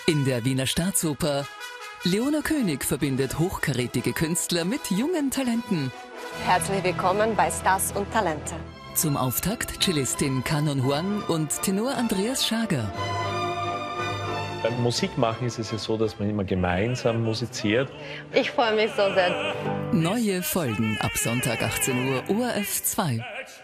In der Wiener Staatsoper Leona König verbindet hochkarätige Künstler mit jungen Talenten. Herzlich willkommen bei Stars und Talente. Zum Auftakt Cellistin Canon Huang und Tenor Andreas Schager. Beim Musikmachen ist es ja so, dass man immer gemeinsam musiziert. Ich freue mich so sehr. Neue Folgen ab Sonntag 18 Uhr ORF 2.